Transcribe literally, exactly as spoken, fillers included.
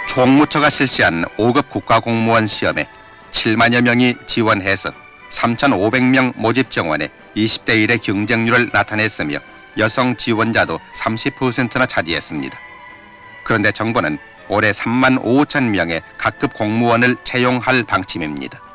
총무처가 실시한 오 급 국가공무원 시험에 칠만여 명이 지원해서 삼천오백 명 모집 정원에 이십 대 일의 경쟁률을 나타냈으며 여성 지원자도 삼십 퍼센트나 차지했습니다. 그런데 정부는 올해 삼만 오천 명의 각급 공무원을 채용할 방침입니다.